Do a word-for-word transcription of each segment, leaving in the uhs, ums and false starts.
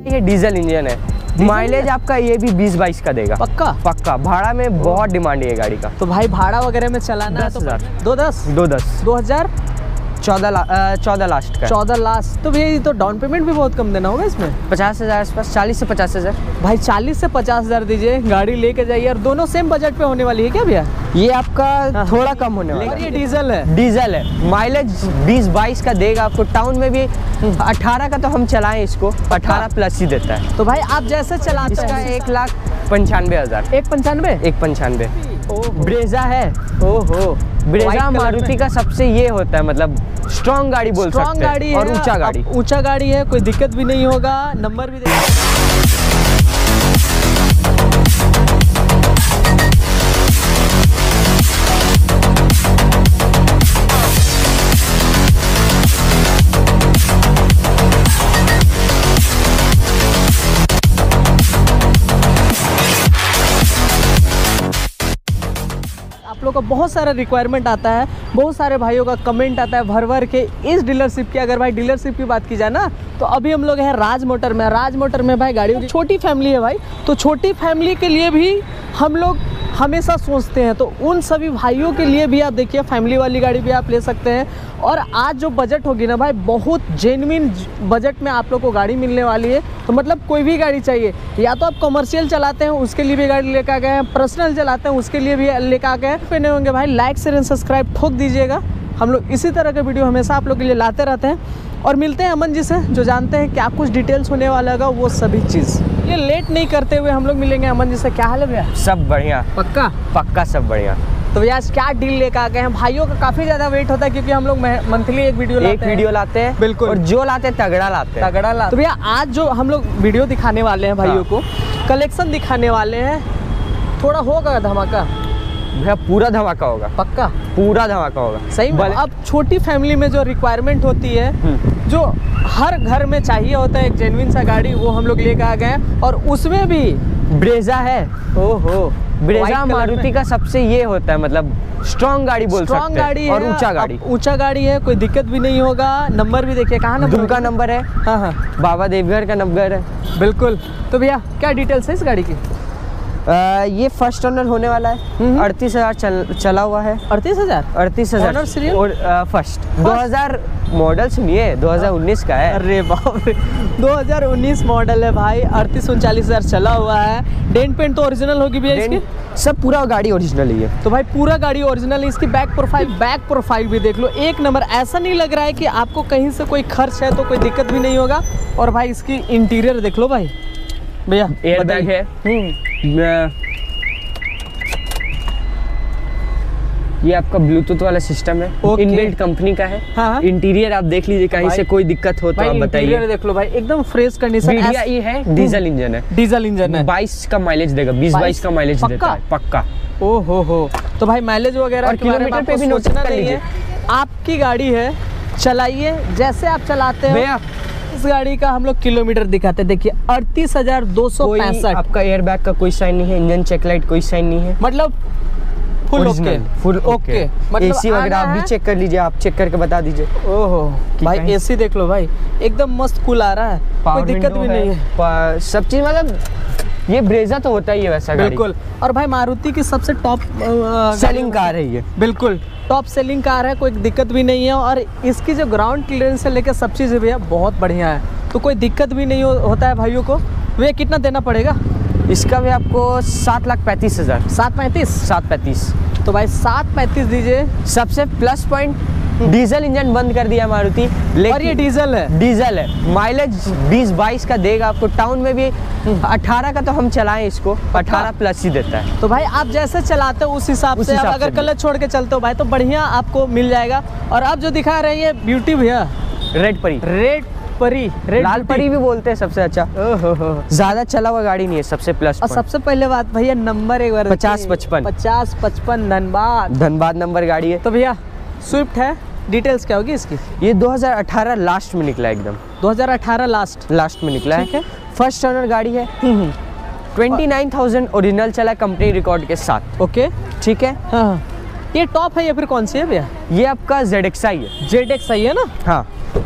ये diesel engine है, mileage आपका ये भी बीस बाईस का देगा। पक्का पक्का। भाड़ा में बहुत डिमांड है ये गाड़ी का। तो भाई भाड़ा वगैरह में चलाना है तो दो दस दो दस दो हजार चौदह ला, चौदह लास्ट का चौदह लास्ट। तो भैया ये तो डाउन पेमेंट भी बहुत कम देना होगा इसमें। पचास हज़ार आसपास, चालीस से पचास हज़ार। भाई चालीस से पचास हज़ार दीजिए, गाड़ी लेके जाइए। और दोनों सेम बजट पे होने वाली है क्या भैया? ये आपका हाँ। थोड़ा कम होने वाला है। ये डीजल है, डीजल है, माइलेज बीस बाईस का देगा आपको। टाउन में भी अठारह का तो हम चलाएं इसको, अठारह प्लस ही देता है। तो भाई आप जैसे चलाते इसका हैं एक लाख पंचानवे हज़ार। एक पंचानवे एक पंचानवे ब्रेजा है। ओहो, ब्रेजा मारुति का सबसे ये होता है, मतलब स्ट्रॉन्ग गाड़ी बोल सकते हैं। स्ट्रॉन्ग गाड़ी और ऊंचा गाड़ी, ऊंचा गाड़ी है, कोई दिक्कत भी नहीं होगा। नंबर भी आप लोग का बहुत सारा रिक्वायरमेंट आता है, बहुत सारे भाइयों का कमेंट आता है भर भर के इस डीलरशिप की। अगर भाई डीलरशिप की बात की जाए ना, तो अभी हम लोग हैं राज मोटर में। राज मोटर में भाई गाड़ियों की छोटी फैमिली है भाई, तो छोटी फैमिली के लिए भी हम लोग हमेशा सोचते हैं। तो उन सभी भाइयों के लिए भी आप देखिए फैमिली वाली गाड़ी भी आप ले सकते हैं। और आज जो बजट होगी ना भाई, बहुत जेन्युइन बजट में आप लोग को गाड़ी मिलने वाली है। तो मतलब कोई भी गाड़ी चाहिए, या तो आप कमर्शियल चलाते हैं उसके लिए भी गाड़ी लेकर आ गए हैं, पर्सनल चलाते हैं उसके लिए भी लेकर आ गए पे नहीं होंगे भाई, लाइक शेयर एंड सब्सक्राइब ठोक दीजिएगा। हम लोग इसी तरह के वीडियो हमेशा आप लोग के लिए लाते रहते हैं। और मिलते हैं अमन जी से, जो जानते हैं क्या कुछ डिटेल्स होने वाला होगा वो सभी चीज़। ये लेट नहीं करते हुए हम लोग मिलेंगे अमन जी से। क्या हाल है भैया? सब बढ़िया, पक्का पक्का सब बढ़िया। तो भैया आज क्या डील लेकर आ गए हैं? भाइयों का काफ़ी ज़्यादा वेट होता है क्योंकि हम लोग मंथली एक वीडियो लाते एक वीडियो लाते हैं। बिल्कुल। और जो लाते हैं तगड़ा लाते हैं, तगड़ा लाते। तो भैया आज जो हम लोग वीडियो दिखाने वाले हैं भाइयों को, कलेक्शन दिखाने वाले हैं, थोड़ा होगा धमाका भैया? पूरा धमाका होगा। पक्का पूरा धमाका होगा। सही में। अब छोटी फैमिली में जो रिक्वायरमेंट होती है, जो हर घर में चाहिए होता है एक जेन्युइन सा गाड़ी, वो हम लोग लेकर आ गए हैं। और उसमें भी ब्रेजा है। ओहो, ब्रेजा मारुति का सबसे ये होता है, मतलब स्ट्रॉन्ग गाड़ी बोल सकते हैं। स्ट्रॉन्ग गाड़ी है और ऊंचा गाड़ी, ऊंचा गाड़ी है, कोई दिक्कत भी नहीं होगा। नंबर भी देखिए, कहाँ नंबर? दुमका नंबर है। हाँ हाँ, बाबा देवघर का नंबर है। बिल्कुल। तो भैया क्या डिटेल्स है इस गाड़ी की? आ, ये फर्स्ट ओनर होने वाला है। अड़तीस हजार चल, चला हुआ है। अड़तीस हजार अड़तीस हजार और फर्स्ट दो हजार मॉडल सुनिए, दो हजार उन्नीस का है। अरे बाप रे, दो हजार उन्नीस मॉडल है भाई। अड़तीस उनचालीस हजार चला हुआ है। डेंट पेंट तो ओरिजिनल होगी भैया इसकी? सब पूरा गाड़ी ओरिजिनल ही है। तो भाई पूरा गाड़ी ओरिजिनल है। इसकी बैक प्रोफाइल बैक प्रोफाइल भी देख लो, एक नंबर। ऐसा नहीं लग रहा है कि आपको कहीं से कोई खर्च है तो कोई दिक्कत भी नहीं होगा। और भाई इसकी इंटीरियर देख लो भाई भैया, एयर बैग है। ये आपका ब्लूटूथ वाला सिस्टम है, इनबिल्ट कंपनी का है। हाँ। इंटीरियर आप देख लीजिए, कहीं से कोई दिक्कत हो तो आप बताइए। इंटीरियर देख लो भाई, एकदम फ्रेश कंडीशन। ये है, डीजल इंजन है। डीजल इंजन है, बाईस का माइलेज देगा, बीस बाईस का माइलेज देता है पक्का। ओ हो हो। तो भाई माइलेज वगैरह किलोमीटर पे भी सोचना नहीं है। आपकी गाड़ी है, चलाइए जैसे आप चलाते हैं भैया। इस गाड़ी का हम लोग किलोमीटर दिखाते हैं, देखिए अड़तीस हजार दो सौ पैंसठ। आपका एयर बैग का कोई साइन नहीं है, इंजन चेक लाइट कोई साइन नहीं है, मतलब फुल ओके, फुल ओके। मतलब एसी वगैरह आप भी चेक कर लीजिए, आप चेक करके बता दीजिए। ओहो भाई, एसी देख लो भाई, एकदम मस्त कूल आ रहा है, कोई दिक्कत भी नहीं है। सब चीज मतलब ये ब्रेजा तो होता ही है वैसा गाड़ी। बिल्कुल। और भाई मारुति की सबसे टॉप सेलिंग कार है ये। बिल्कुल टॉप सेलिंग कार है, कोई दिक्कत भी नहीं है। और इसकी जो ग्राउंड क्लियरेंस से लेकर सब चीज़ भैया बहुत बढ़िया है, तो कोई दिक्कत भी नहीं हो, होता है भाइयों को। भैया कितना देना पड़ेगा इसका? भी आपको सात लाख पैंतीस हजार। सात पैंतीस सात पैंतीस तो भाई सात पैंतीस दीजिए। सबसे प्लस पॉइंट, डीजल इंजन बंद कर दिया मारुति, और ये डीजल है। डीजल है, माइलेज बीस बाईस का देगा आपको। टाउन में भी अठारह का तो हम चलाएं इसको, अठारह प्लस ही देता है। तो भाई आप जैसे चलाते हो उस हिसाब से, आप अगर कलर छोड़ के चलते हो भाई तो बढ़िया आपको मिल जाएगा। और आप जो दिखा रहे हैं ब्यूटी भैया, रेड परी, रेड परी, रेड लाल परी भी बोलते हैं सबसे अच्छा। ज्यादा चला हुआ गाड़ी नहीं है, सबसे प्लस। और सबसे पहले बात भैया, नंबर एक बार पचास पचपन पचास पचपन धनबाद धनबाद नंबर गाड़ी है। तो भैया स्विफ्ट है, डिटेल्स क्या होगी इसकी? ये दो हजार अठारह लास्ट में निकला, एकदम दो हजार अठारह लास्ट लास्ट में निकला है। फर्स्ट ओनर गाड़ी है। ट्वेंटी नाइन थाउजेंड ओरिजिनल चला कंपनी रिकॉर्ड के साथ। ओके ठीक है। हाँ। ये टॉप है या फिर कौन सी है भैया? ये आपका जेड एक्स आई है। जेड एक्स आई है ना? हाँ।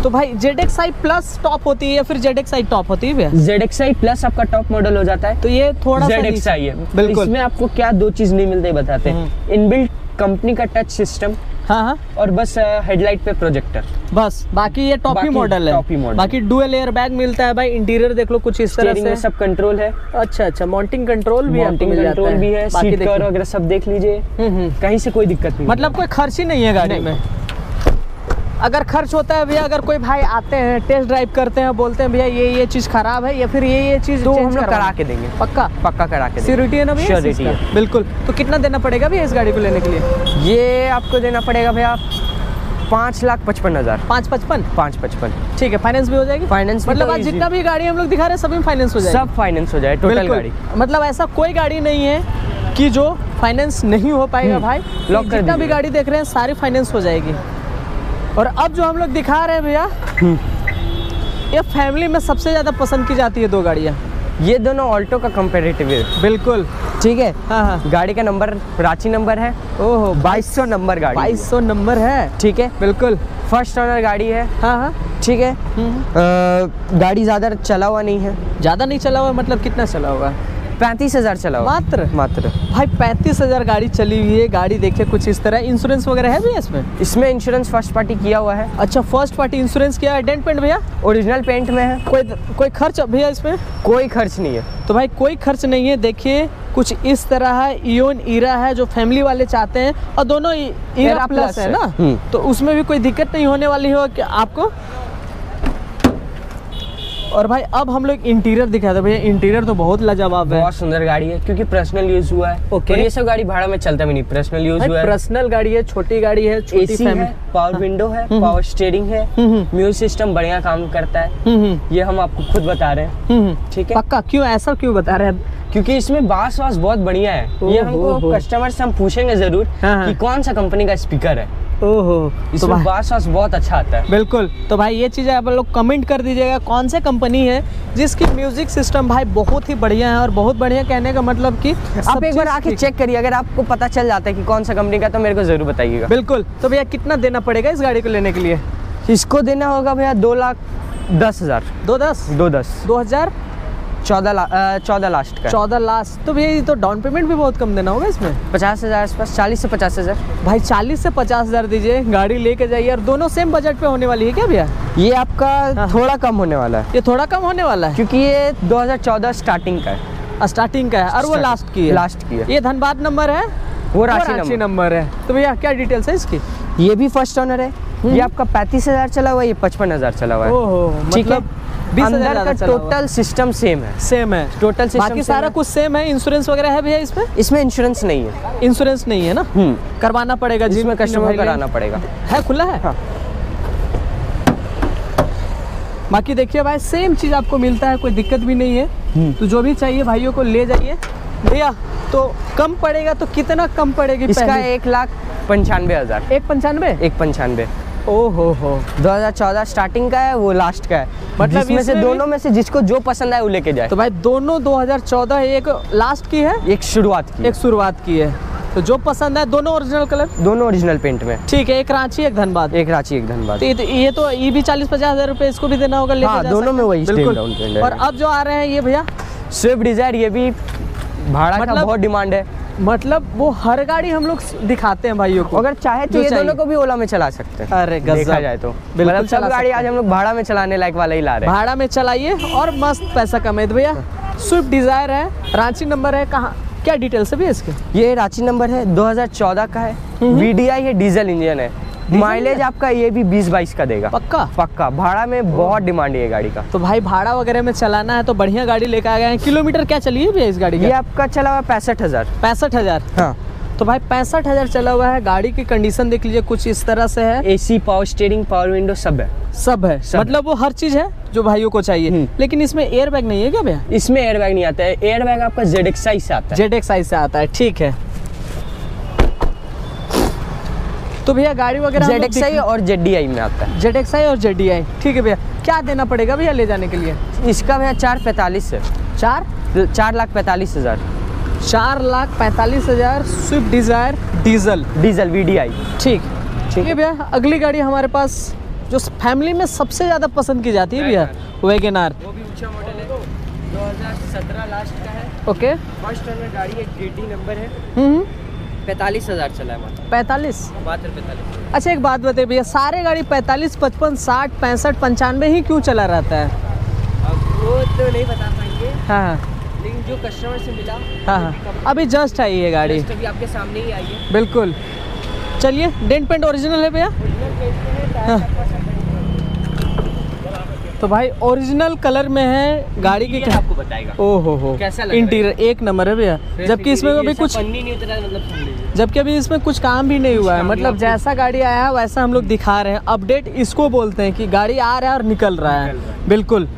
तो भाई Z X I plus top होती है या फिर जेड एक्स आई टॉप होती है भैया? जेड एक्स आई प्लस आपका टॉप मॉडल हो जाता है, तो ये थोड़ा सा जेड एक्स आई है। बिल्कुल। इसमें आपको क्या दो चीज नहीं मिलते बताते हैं, इनबिल्ट कंपनी का टच सिस्टम हाँ हाँ और बस हेडलाइट पे प्रोजेक्टर, बस। बाकी ये टॉप ही बाकी मॉडल है। टॉप ही मॉडल। बाकी डुअल एयर बैग मिलता है भाई। इंटीरियर देख लो कुछ इस तरह स्टीयरिंग से। में सब कंट्रोल है, अच्छा अच्छा, माउंटिंग कंट्रोल भी माउंटिंग आपको मिल जाता कंट्रोल भी है, बाकी सीट देखो। कवर वगैरह सब देख लीजिए, हम्म हम्म। कहीं से कोई दिक्कत नहीं। मतलब कोई खर्च ही नहीं है गाड़ी नहीं। में। अगर खर्च होता है भैया, अगर कोई भाई आते हैं टेस्ट ड्राइव करते हैं, बोलते हैं भैया ये ये चीज़ खराब है या फिर ये ये चीज़ तो चेंज हम लोग करवाना करा है। के देंगे, पक्का पक्का करा के देंगे। सिक्योरिटी है ना भैया? Surety इस चीज़ का? है। बिल्कुल। तो कितना देना पड़ेगा भैया इस गाड़ी को लेने के लिए? ये आपको देना पड़ेगा भैया पाँच लाख पचपन हजार पाँच पचपन पाँच पचपन ठीक है। फाइनेंस भी हो जाएगी? फाइनेंस भी मतलब तो आज easy- जितना भी गाड़ी हम लोग दिखा रहे हैं सभी में फाइनेंस हो जाएगी? सब फाइनेंस हो जाए टोटल बिल्कुल। गाड़ी। मतलब ऐसा कोई गाड़ी नहीं है कि जो फाइनेंस नहीं हो पाएगा हम्म, भाई। लॉक कर जितना भी दीजिएगा। गाड़ी देख रहे हैं सारी फाइनेंस हो जाएगी। और अब जो हम लोग दिखा रहे हैं भैया, ये फैमिली में सबसे ज्यादा पसंद की जाती है दो गाड़ियाँ। ये दोनों ऑल्टो का कंपेरेटिव है, बिल्कुल। ठीक है। हाँ हाँ। गाड़ी का नंबर रांची नंबर है, ओहो, बाईस सौ नंबर गाड़ी है। बाईस सौ नंबर है। ठीक है, बिल्कुल। फर्स्ट ओनर गाड़ी है, हाँ हाँ। ठीक है। हम्म। अ, गाड़ी ज़्यादा चला हुआ नहीं है, ज्यादा नहीं चला हुआ, मतलब कितना चला हुआ? पैंतीस हजार चला हुआ मात्र मात्र। भाई पैंतीस हजार गाड़ी चली हुई है। गाड़ी देखिए कुछ इस तरह। इंश्योरेंस वगैरह है भैया इसमें? इसमें इंश्योरेंस फर्स्ट पार्टी किया हुआ है, अच्छा, फर्स्ट पार्टी इंश्योरेंस किया है। डेंट पेंट भैया ओरिजिनल पेंट में है, कोई कोई खर्च भैया इसमें? कोई खर्च नहीं है। तो भाई कोई खर्च नहीं है। देखिए कुछ इस तरह है। इयोन ईरा है जो फैमिली वाले चाहते हैं, और दोनों इ- ईरा ईरा प्लस प्लस है है। ना, हम्म। तो उसमें भी कोई दिक्कत नहीं होने वाली हो कि आपको। और भाई अब हम लोग इंटीरियर दिखा दे भैया। इंटीरियर तो बहुत लाजवाब है बहुत सुंदर गाड़ी है, क्योंकि पर्सनल यूज हुआ है। ओके। और ये सब गाड़ी भाड़ा में चलता भी नहीं, पर्सनल यूज भाई हुआ है। पर्सनल गाड़ी है, छोटी गाड़ी है, छोटी एसी फैमिली। है, पावर विंडो है, हम्म। पावर स्टीयरिंग है, हम्म म्यूजिक सिस्टम बढ़िया काम करता है। हम्म हम्म ये हम आपको खुद बता रहे हैं, हम्म हम्म। ठीक है। पक्का? क्यों ऐसा क्यों बता रहे हैं? क्योंकि इसमें बास वास बहुत बढ़िया है। ये ओहो हो। हमको कस्टमर से हम पूछेंगे जरूर हाँ, हाँ। कि कौन सा कंपनी का स्पीकर है। ओहो, तो इसमें भाई बास वास बहुत अच्छा आता है। बिल्कुल। तो भाई ये चीज़ें आप लोग कमेंट कर दीजिएगा कौन से कंपनी है जिसकी म्यूजिक सिस्टम भाई बहुत ही बढ़िया है। और बहुत बढ़िया कहने का मतलब कि आप एक बार आके चेक करिए, अगर आपको पता चल जाता है कि कौन सा कंपनी का, तो मेरे को जरूर बताइएगा। बिल्कुल। तो भैया कितना देना पड़ेगा इस गाड़ी को लेने के लिए? इसको देना होगा भैया दो लाख दस हजार दो दस दो दस दो हजार चौदह ला, अ, चौदह लास्ट का चौदह लास्ट। तो भैया ये तो डाउन पेमेंट भी बहुत कम देना होगा इसमें। पचास हजार आसपास, चालीस से पचास हजार। भाई चालीस से पचास हजार दीजिए, गाड़ी लेके जाइए। और दोनों सेम बजट पे होने वाली है क्या भैया? ये आपका हाँ। थोड़ा कम होने वाला है, ये थोड़ा कम होने वाला है क्योंकि ये दो हजार चौदह स्टार्टिंग का है। स्टार्टिंग का है और वो Starting- लास्ट की है। लास्ट की है। ये धनबाद नंबर है, वो रांची नंबर। नंबर है। तो भैया क्या डिटेल्स है इसकी? ये भी फर्स्ट ओनर है। ये आपका पैंतीस हजार चला हुआ है, ये पचपन हजार चला हुआ है। ओहो, ठीक है। मतलब बीस हजार अंदर का ज़्यादा चला हुआ है। टोटल सिस्टम सेम है, सेम है टोटल सिस्टम बाकी सारा कुछ सेम है। इंश्योरेंस वगैरह है भैया इसमें? इसमें इंश्योरेंस नहीं है। इंश्योरेंस नहीं है ना, हम्म करवाना पड़ेगा जिसमें जिसमें कस्टमर भाई को ले- कराना पड़ेगा। है, खुला है। हाँ। बाकी देखिए भाई सेम चीज़ आपको मिलता है, कोई दिक्कत भी नहीं है। तो जो भी चाहिए भाइयों को ले जाइए भैया। तो कम पड़ेगा तो कितना कम पड़ेगी? इसका पहली? एक लाख पंचानवे हजार एक पंचानवे एक पंचानवे ओहो हो। दो हजार चौदह स्टार्टिंग का है, वो लास्ट का है। मतलब जिसमें से इसमें भी- दोनों में से जिसको जो पसंद आए वो लेके जाए। तो भाई दोनों दो हजार चौदह, एक लास्ट की है, एक शुरुआत की, एक शुरुआत की है। तो जो पसंद है, दोनों ओरिजिनल कलर। दोनों ओरिजिनल पेंट में। ठीक है, एक रांची एक धनबाद। एक रांची एक धनबाद। तो ये तो ये तो ये भी चालीस पचास हजार रुपए इसको भी देना होगा, लेके हाँ, जा दोनों सकते में हैं। वही बिल्कुल। स्टेप डाउन पेमेंट है। और अब जो आ रहे हैं ये भैया स्विफ्ट डिजायर, ये भी भाड़ा का मतलब- बहुत डिमांड है। मतलब वो हर गाड़ी हम लोग दिखाते हैं भाइयों को। अगर चाहे तो जो ये चाहिए। दोनों को भी ओला में चला सकते हैं। अरे गजब। देखा जाए तो बिल्कुल मतलब सब चला गाड़ी सकते आज हम लोग भाड़ा में चलाने लायक वाला ही ला रहे हैं। भाड़ा में चलाइए और मस्त पैसा कमाइए। भैया स्विफ्ट डिजायर है, रांची नंबर है, कहाँ क्या डिटेल्स है भैया इसके? ये रांची नंबर है, दो हजार चौदह का है, वीडीआई है, डीजल इंजन है। माइलेज आपका ये भी बीस बाईस का देगा पक्का? पक्का। भाड़ा में बहुत डिमांड है ये गाड़ी का। तो भाई भाड़ा वगैरह में चलाना है तो बढ़िया गाड़ी लेकर आ गए हैं। किलोमीटर क्या चली है भैया इस गाड़ी ये का? आपका चला हुआ पैंसठ हजार। पैंसठ हजार हाँ। तो भाई पैंसठ हजार चला हुआ है। गाड़ी की कंडीशन देख लीजिए, कुछ इस तरह से है। AC, power steering, power window सब है। सब है, सब मतलब वो हर चीज है जो भाइयों को चाहिए। हम्म। लेकिन इसमें एयर बैग नहीं है क्या भैया? इसमें एयर बैग नहीं आता है। एयर बैग आपका जेड एक्स आई से आता है। जेड एक्स आई से आता है, ठीक है। तो भैया गाड़ी वगैरह जेड एक्स आई और जेड डी आई में आता है। जेड एक्स आई और जेड डी आई, ठीक है भैया। क्या देना पड़ेगा भैया ले जाने के लिए? इसका भैया चार पैंतालीस है, चार चार लाख पैंतालीस हजार चार लाख पैंतालीस हजार Swift Dzire diesel. Diesel VDI. ठीक ठीक है भैया। अगली गाड़ी हमारे पास जो फैमिली में सबसे ज़्यादा पसंद की जाती है भैया, वैगन आर। वो भी ऊंचा मॉडल है, दो हज़ार सत्रह लास्ट का है। ओके, फर्स्ट ओनर गाड़ी है, ग्रीडी नंबर है, हम्म, पैंतालीस हज़ार चला है मात्र, पैंतालीस। मात्र पैंतालीस। अच्छा एक बात बताइए भैया, सारे गाड़ी पैंतालीस, पचपन, साठ, पैंसठ, पंचानवे ही क्यों चला रहता है? अब वो तो नहीं बता पाएंगे, हाँ हाँ लेकिन जो कस्टमर से मिला हाँ हाँ, अभी जस्ट आई है गाड़ी, Just अभी आपके सामने ही आई है। बिल्कुल। चलिए, डेंट पेंट ओरिजिनल है भैया? ओरिजिनल पेंट में है, टायर का पास है। तो भाई ओरिजिनल कलर में है गाड़ी की। ये आपको बताएगा ओ हो हो, कैसा लग रहा है? इंटीरियर एक नंबर है भैया, जबकि इसमें अभी कुछ पन्नी नहीं उतरा, मतलब समझ लीजिए। जबकि अभी इसमें कुछ काम भी नहीं हुआ है, काम नहीं, मतलब आपको- जैसा गाड़ी आया है वैसा हम लोग दिखा रहे हैं। अपडेट इसको बोलते हैं कि गाड़ी आ रहा है और निकल रहा है, निकल रहा है। बिल्कुल।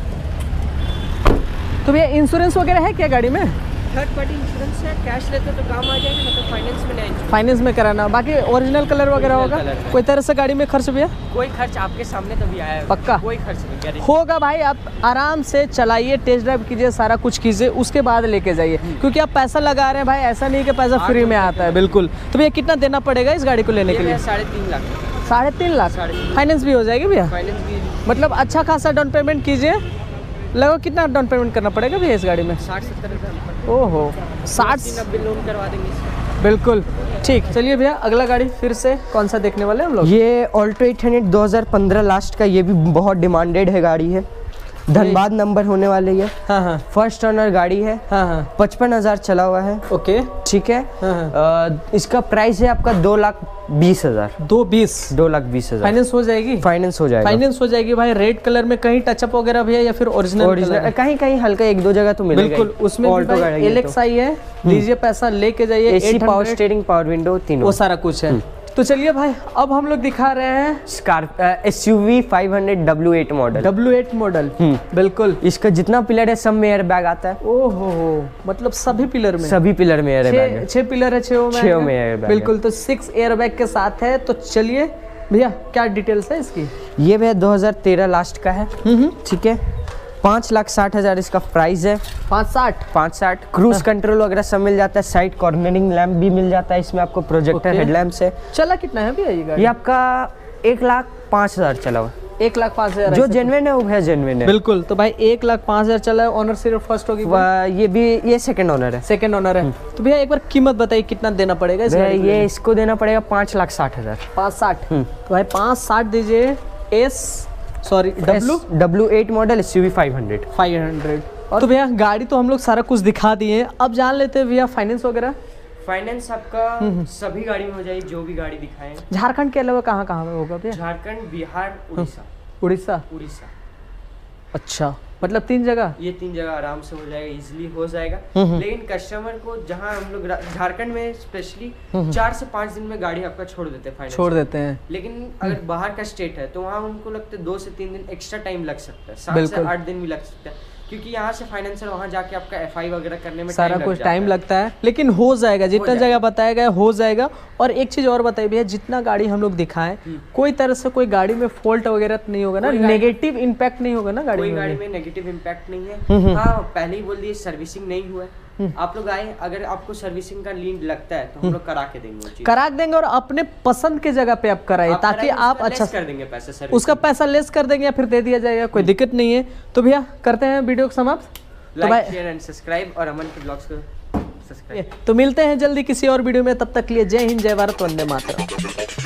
तो भैया इंश्योरेंस वगैरह है क्या गाड़ी में? थर्ड पार्टी इंश्योरेंस है, कैश लेते तो काम आ जाएगा, मतलब फाइनेंस में नहीं। फाइनेंस में कराना, बाकी ओरिजिनल कलर वगैरह Original होगा? कलर है। कोई तरह से गाड़ी में खर्च भैया कोई खर्च आपके सामने तभी आया है, पक्का? कोई खर्च नहीं, गारंटी। होगा भाई, आप आराम से चलाइए, टेस्ट ड्राइव कीजिए, सारा कुछ कीजिए, उसके बाद लेके जाइए, क्योंकि आप पैसा लगा रहे हैं भाई, ऐसा नहीं कि पैसा फ्री में आता है, बिल्कुल। तो भैया कितना देना पड़ेगा इस गाड़ी को लेने के लिए? ये साढ़े तीन लाख, साढ़े तीन लाख साढ़े तीन। फाइनेंस भी हो जाएगी भैया? फाइनेंस भी मतलब अच्छा खासा डाउन पेमेंट कीजिए। लगभग कितना डाउन पेमेंट करना पड़ेगा भैया इस गाड़ी में? साठ सत्तर हज़ार, ओहो, साठ, नब्बे लोन करवा देंगे इसका। बिल्कुल ठीक। चलिए भैया, अगला गाड़ी फिर से कौन सा देखने वाले हैं हम लोग? ये ऑल्टो एट हंड्रेड दो हज़ार पंद्रह लास्ट का, ये भी बहुत डिमांडेड है गाड़ी है, धनबाद नंबर होने वाले ये। हाँ हाँ फर्स्ट ओनर गाड़ी है, हाँ हाँ, पचपन हज़ार चला हुआ है। ओके। ठीक है। हाँ हाँ, अ, इसका प्राइस है आपका दो लाख बीस हजार दो बीस दो लाख बीस हजार फाइनेंस हो जाएगी? फाइनेंस हो जाएगा। फाइनेंस हो जाएगी भाई। रेड कलर में कहीं टचअप वगैरह भैया या फिर ओरिजिनल? ओरिजिनल कहीं कहीं हल्का एक दो जगह तो मिलेगा। बिल्कुल, उसमें ऑल्टो गाड़ी है एल एक्स आई है, लीजिए पैसा लेके जाइए। एसी, पावर आठ सौ, स्टीयरिंग, पावर विंडो तीनों, वो सारा कुछ है। तो चलिए भाई, अब हम लोग दिखा रहे हैं Scorpio S U V five hundred W eight model. W eight model. बिल्कुल, इसका जितना पिलर है सब में एयर बैग आता है। ओहो हो, मतलब सभी पिलर में? सभी पिलर में एयर बैग है। छह पिलर है, छह में छह में एयर बैग है। बिल्कुल, तो सिक्स एयर बैग के साथ है। तो चलिए भैया, क्या डिटेल्स है इसकी? ये भैया दो हज़ार तेरह लास्ट का है। ठीक है। पाँच लाख साठ हजार इसका प्राइस है। पाँच साठ पाँच साठ क्रूज कंट्रोल वगैरह सब मिल जाता है, साइड कॉर्नरिंग लैंप भी मिल जाता है इसमें आपको, प्रोजेक्टर Okay. हेडलैम्प से। चला कितना है भैया ये गाड़ी? ये आपका एक लाख पाँच हजार चला हुआ। एक लाख पाँच हजार जो जेन्युइन है वो भैया जेन्युइन है। बिल्कुल। तो भाई एक लाख पाँच हजार चला है। ऑनर सिर्फ फर्स्ट होगी? वह- ये भी ये सेकंड ओनर है। सेकंड ओनर है। तो भैया एक बार कीमत बताइए, कितना देना पड़ेगा इस भैया गाड़ी के ये लिए? इसको देना पड़ेगा पाँच लाख साठ हजार। पाँच साठ तो भाई पाँच साठ दीजिए। S sorry W W eight model S U V five hundred. Five hundred. तो भैया गाड़ी तो हम लोग सारा कुछ दिखा दिए, अब जान लेते हैं भैया फाइनेंस वगैरह। फाइनेंस आपका सभी गाड़ी में हो जाएगी, जो भी गाड़ी दिखाएं। झारखंड के अलावा कहाँ कहाँ में होगा भैया? झारखंड, बिहार, उड़ीसा। उड़ीसा? उड़ीसा, अच्छा, मतलब तीन जगह? ये तीन जगह आराम से हो जाएगा, इजीली हो जाएगा। लेकिन कस्टमर को जहाँ हम लोग रा- झारखंड में स्पेशली चार से पाँच दिन में गाड़ी आपका छोड़ देते हैं फाइनेंस। छोड़ देते हैं। लेकिन अगर बाहर का स्टेट है तो वहाँ उनको लगता है दो से तीन दिन एक्स्ट्रा टाइम लग सकता है, सात से बिल्कुल। आठ दिन भी लग सकता है, क्योंकि यहाँ से फाइनेंसर वहाँ जाके आपका एफ आई वगैरह करने में सारा time लग कुछ जाता टाइम है। लगता है, लेकिन हो जाएगा, जितना जाएगा। जगह बताया गया हो जाएगा। और एक चीज और बताइए भैया, जितना गाड़ी हम लोग दिखाएं, कोई तरह से कोई गाड़ी में फॉल्ट वगैरह तो नहीं होगा ना? कोई गाड़ी- नेगेटिव इम्पैक्ट नहीं होगा ना गाड़ी कोई में? गाड़ी में नेगेटिव इम्पैक्ट नहीं है। हाँ, पहले ही बोल दिए सर्विसिंग नहीं हुआ है। आप लोग आए, अगर आपको सर्विसिंग का लीड लगता है तो हम लोग करा के देंगे वो चीज़। करा देंगे, और अपने पसंद के जगह पे आप कराइए, आप ताकि कराएंगे, आप उसका अच्छा लेस कर देंगे पैसा सर्विस। उसका पैसा लेस कर देंगे या फिर दे दिया जाएगा, कोई दिक्कत नहीं है। तो भैया करते हैं वीडियो को समाप्त। तो लाइक भाई शेयर एंड सब्सक्राइब, और अमन के ब्लॉग्स को सब्सक्राइब। तो मिलते हैं जल्दी किसी और वीडियो में, तब तक के लिए जय हिंद, जय भारत, वंदे मातरम।